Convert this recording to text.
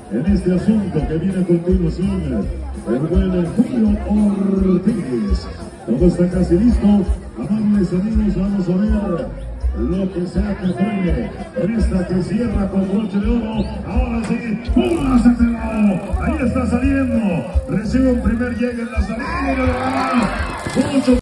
en este asunto que viene a continuación. El buen Julio Ortiz. Todo está casi listo. Amables amigos, vamos a ver lo que sea que frene en esta que cierra con broche de oro. Ahora sí, ¡pulas este lado! Ahí está saliendo. Recibe un primer llegue en la salida. Mucho